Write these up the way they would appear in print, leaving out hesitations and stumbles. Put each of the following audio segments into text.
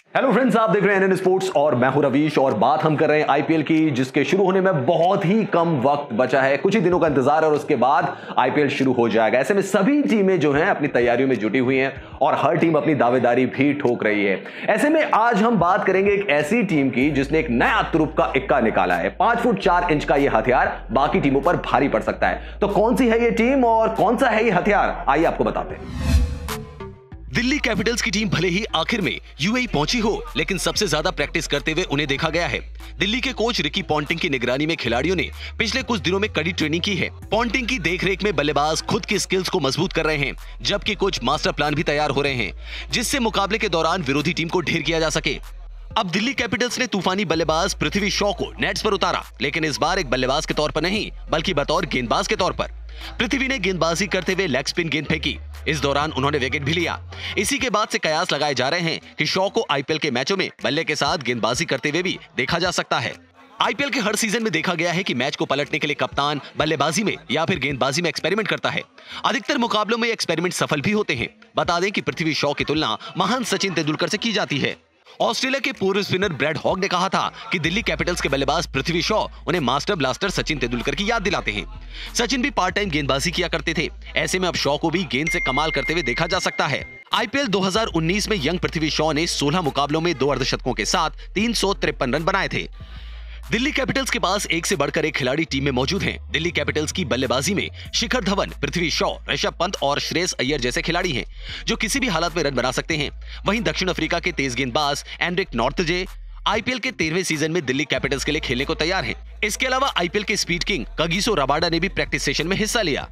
Hello friends, आप देख रहे हैं एनएन स्पोर्ट्स और मैं हूं रवीश। और बात हम कर रहे हैं आईपीएल की, जिसके शुरू होने में बहुत ही कम वक्त बचा है। कुछ ही दिनों का इंतजार है और उसके बाद आईपीएल शुरू हो जाएगा। ऐसे में सभी टीमें जो हैं अपनी तैयारियों में जुटी हुई हैं और हर टीम अपनी दावेदारी भी ठोक रही है। ऐसे में आज हम बात करेंगे एक ऐसी टीम की जिसने एक नया तुरुप का इक्का निकाला है। 5 फुट 4 इंच का यह हथियार बाकी टीमों पर भारी पड़ सकता है। तो कौन सी है यह टीम और कौन सा है यह हथियार, आइए आपको बताते हैं। दिल्ली कैपिटल्स की टीम भले ही आखिर में यूएई पहुंची हो, लेकिन सबसे ज्यादा प्रैक्टिस करते हुए उन्हें देखा गया है। दिल्ली के कोच रिकी पॉन्टिंग की निगरानी में खिलाड़ियों ने पिछले कुछ दिनों में कड़ी ट्रेनिंग की है। पॉन्टिंग की देखरेख में बल्लेबाज खुद की स्किल्स को मजबूत कर रहे हैं, जबकि कुछ मास्टर प्लान भी तैयार हो रहे हैं, जिससे मुकाबले के दौरान विरोधी टीम को ढेर किया जा सके। अब दिल्ली कैपिटल्स ने तूफानी बल्लेबाज पृथ्वी शॉ को नेट्स पर उतारा, लेकिन इस बार एक बल्लेबाज के तौर पर नहीं, बल्कि बतौर गेंदबाज के तौर पर। पृथ्वी ने गेंदबाजी करते हुए लेग स्पिन गेंद फेंकी। इस दौरान उन्होंने विकेट भी लिया। इसी के बाद से कयास लगाए जा रहे हैं कि शॉ को आईपीएल के मैचों में बल्ले के साथ गेंदबाजी करते हुए भी देखा जा सकता है। आईपीएल के हर सीजन में देखा गया है कि मैच को पलटने के लिए कप्तान बल्लेबाजी में या फिर गेंदबाजी में एक्सपेरिमेंट करता है। अधिकतर मुकाबलों में एक्सपेरिमेंट सफल भी होते हैं। बता दें कि पृथ्वी शॉ की तुलना महान सचिन तेंदुलकर से की जाती है। ऑस्ट्रेलिया के पूर्व स्पिनर ब्रैड हॉग ने कहा था कि दिल्ली कैपिटल्स के बल्लेबाज पृथ्वी शॉ उन्हें मास्टर ब्लास्टर सचिन तेंदुलकर की याद दिलाते हैं। सचिन भी पार्ट टाइम गेंदबाजी किया करते थे। ऐसे में अब शॉ को भी गेंद से कमाल करते हुए देखा जा सकता है। आईपीएल 2019 में यंग पृथ्वी शॉ ने 16 मुकाबलों में 2 अर्धशतकों के साथ 353 रन बनाए थे। दिल्ली कैपिटल्स के पास एक से बढ़कर एक खिलाड़ी टीम में मौजूद हैं। दिल्ली कैपिटल्स की बल्लेबाजी में शिखर धवन, पृथ्वी शॉ, ऋषभ पंत और श्रेयस अय्यर जैसे खिलाड़ी हैं, जो किसी भी हालत में रन बना सकते हैं। वहीं दक्षिण अफ्रीका के तेज गेंदबाज एंड्रिक नॉर्थजे आईपीएल के 13वें सीजन में दिल्ली कैपिटल्स के लिए खेलने को तैयार हैं। इसके अलावा आईपीएल के स्पीड किंग कगिसो रबाडा ने भी प्रैक्टिस सेशन में हिस्सा लिया।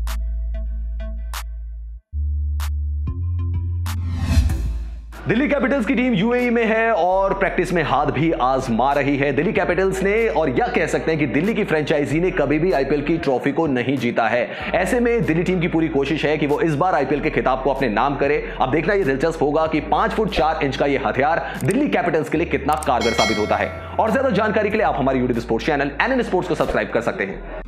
दिल्ली कैपिटल्स की टीम यूएई में है और प्रैक्टिस में हाथ भी आजमा रही है। दिल्ली कैपिटल्स ने, और यह कह सकते हैं कि दिल्ली की फ्रेंचाइजी ने कभी भी आईपीएल की ट्रॉफी को नहीं जीता है। ऐसे में दिल्ली टीम की पूरी कोशिश है कि वो इस बार आईपीएल के खिताब को अपने नाम करे। अब देखना यह दिलचस्प होगा कि 5 फुट 4 इंच का यह हथियार दिल्ली कैपिटल्स के लिए कितना कारगर साबित होता है। और ज्यादा जानकारी के लिए आप हमारे YouTube sports channel NN sports को सब्सक्राइब कर सकते हैं।